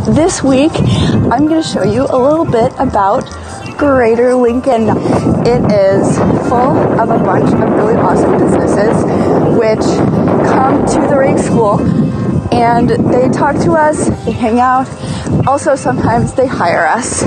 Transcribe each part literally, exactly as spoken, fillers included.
This week, I'm going to show you a little bit about Greater Lincoln. It is full of a bunch of really awesome businesses which come to the Rake School and they talk to us, they hang out, also sometimes they hire us.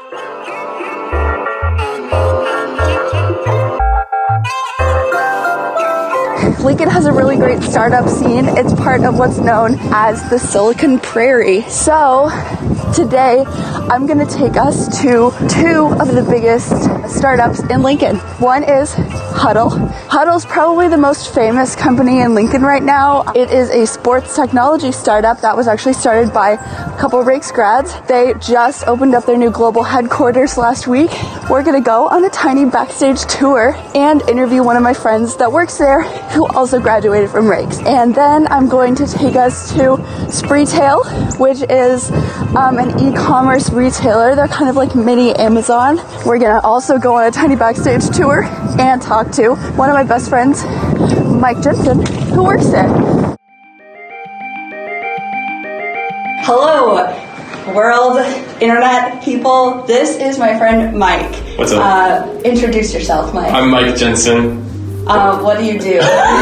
Lincoln has a really great startup scene. It's part of what's known as the Silicon Prairie. So today, I'm gonna take us to two of the biggest startups in Lincoln. One is Hudl. Hudl's probably the most famous company in Lincoln right now. It is a sports technology startup that was actually started by a couple of Rakes grads. They just opened up their new global headquarters last week. We're gonna go on a tiny backstage tour and interview one of my friends that works there who also graduated from Rakes. And then I'm going to take us to Spreetail, which is um, an e-commerce retailer. They're kind of like mini Amazon. We're gonna also go on a tiny backstage tour and talk to one of my best friends, Mike Jensen, who works there. Hello, world, internet people. This is my friend Mike. What's up? Uh, introduce yourself, Mike. I'm Mike Jensen. Uh, what do you do?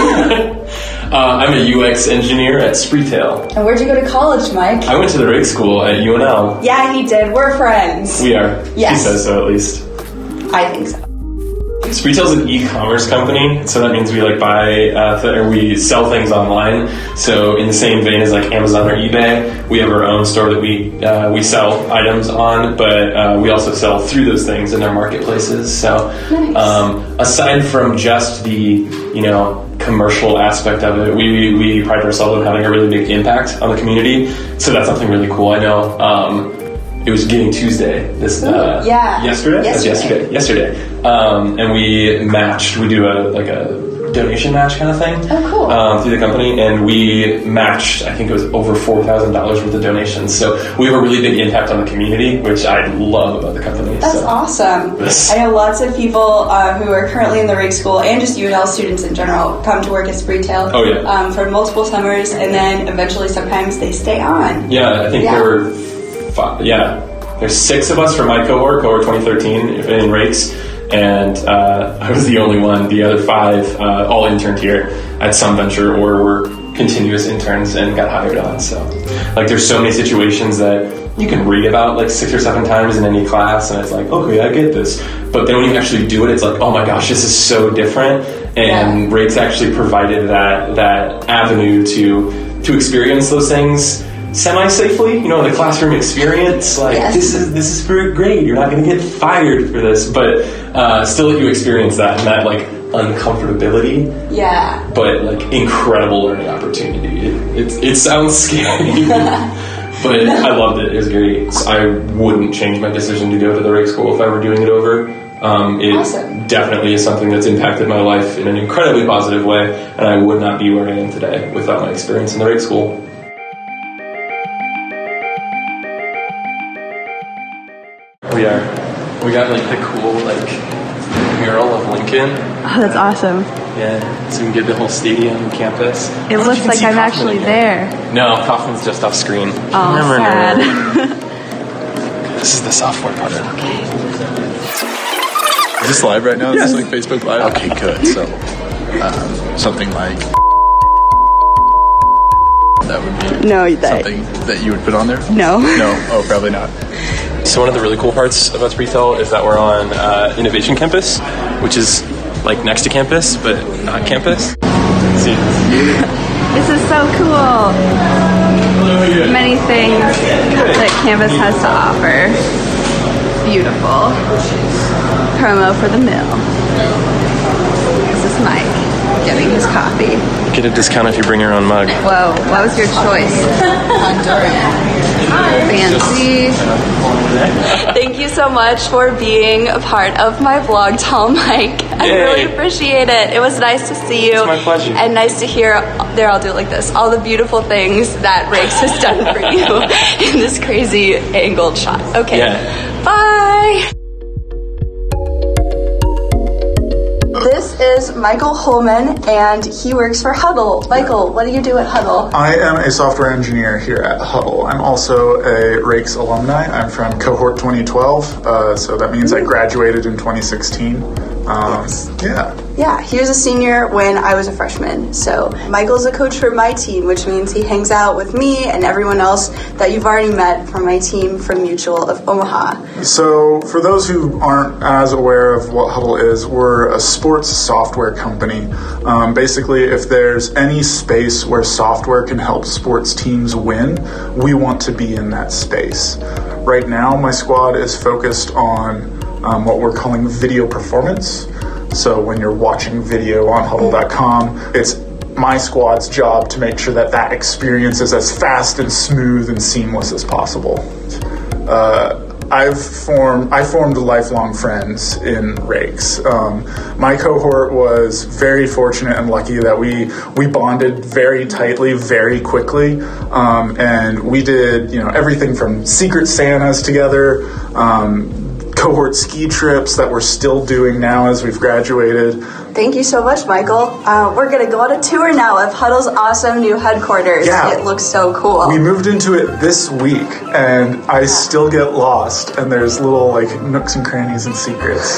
uh, I'm a U X engineer at Spreetail. And where'd you go to college, Mike? I went to the Rake School at U N L. Yeah, he did. We're friends. We are. Yes. He says so, at least. I think so. Spreetail's an e-commerce company, so that means we like buy uh, th- or we sell things online. So in the same vein as like Amazon or eBay, we have our own store that we uh, we sell items on, but uh, we also sell through those things in our marketplaces. So nice. um, aside from just the you know commercial aspect of it, we we pride ourselves on having a really big impact on the community. So that's something really cool. I know. Um, It was Giving Tuesday. This uh, yeah. yesterday. Yesterday. Yesterday. Yesterday. Um, and we matched. We do a like a donation match kind of thing. Oh, cool. Um, through the company, and we matched. I think it was over four thousand dollars worth of donations. So we have a really big impact on the community, which I love about the company. That's so. awesome. Yes. I know lots of people uh, who are currently in the Rake School and just U N L students in general come to work at Spreetail. Oh yeah. Um, for multiple summers, and then eventually sometimes they stay on. Yeah, I think Yeah. there were five. Yeah. There's six of us from my cohort, cohort twenty thirteen in Rakes, and uh, I was the only one. The other five uh, all interned here at some venture or were continuous interns and got hired on. So, like, there's so many situations that you can read about like six or seven times in any class, and it's like, okay, I get this. But then when you actually do it, it's like, oh my gosh, this is so different. And yeah. Rakes actually provided that that avenue to to experience those things semi-safely, you know, the classroom experience. Like yes. this is this is for a grade. You're not going to get fired for this, but uh, still let you experience that and that like uncomfortability. Yeah. But like incredible learning opportunity. It it, it sounds scary, but I loved it. It was great. So I wouldn't change my decision to go to the Rake School if I were doing it over. Um, it awesome. Definitely is something that's impacted my life in an incredibly positive way, and I would not be where I am today without my experience in the Rake School. We are. We got like the cool like mural of Lincoln. Oh, that's awesome. Yeah, so we can get the whole stadium and campus. It looks like I'm actually there. No, Kaufman's just off screen. Oh, Remember, sad. This is the software part. Okay. Is this live right now? Yes. Is this like Facebook Live? Okay, good. So, um, something like that would be no, that, something that you would put on there? No. No? Oh, probably not. So one of the really cool parts about Spreetail is that we're on uh, Innovation Campus, which is like next to campus, but not campus. See. This is so cool. Many things that campus has to offer. Beautiful. Promo for the mill. This is Mike getting his coffee. Get a discount if you bring your own mug. Whoa, what was your choice? Fancy. Thank you so much for being a part of my vlog, Tall Mike. I Yay. really appreciate it. It was nice to see you. It's my pleasure. And nice to hear, there, I'll do it like this, all the beautiful things that Rakes has done for you in this crazy angled shot. Okay, yeah. bye. This is Michael Holman, and he works for Hudl. Michael, what do you do at Hudl? I am a software engineer here at Hudl. I'm also a Rakes alumni. I'm from cohort twenty twelve, uh, so that means I graduated in twenty sixteen. Um, Yes. Yeah. Yeah, he was a senior when I was a freshman. So Michael's a coach for my team, which means he hangs out with me and everyone else that you've already met from my team from Mutual of Omaha. So for those who aren't as aware of what Hudl is, we're a sports software company. Um, basically, if there's any space where software can help sports teams win, we want to be in that space. Right now, my squad is focused on um, what we're calling video performance. So when you're watching video on Hudl dot com, it's my squad's job to make sure that that experience is as fast and smooth and seamless as possible. Uh, I've formed, I formed lifelong friends in Rakes. Um, my cohort was very fortunate and lucky that we we bonded very tightly, very quickly, um, and we did you know everything from Secret Santas together. Um, cohort ski trips that we're still doing now as we've graduated. Thank you so much, Michael. Uh, we're going to go on a tour now of Hudl's awesome new headquarters. Yeah. It looks so cool. We moved into it this week, and I still get lost, and there's little like nooks and crannies and secrets.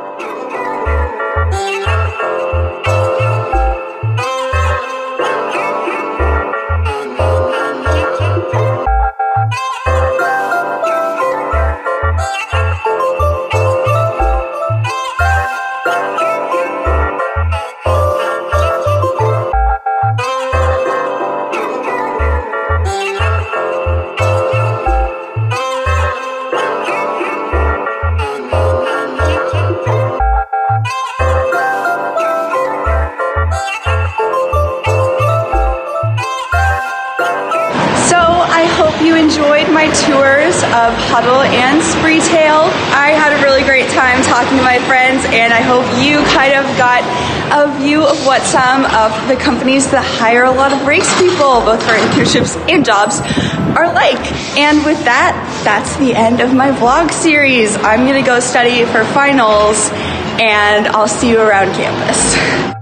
You enjoyed my tours of Hudl and Spreetail. I had a really great time talking to my friends, and I hope you kind of got a view of what some of the companies that hire a lot of race people, both for internships and jobs, are like. And with that, that's the end of my vlog series. I'm gonna go study for finals, and I'll see you around campus.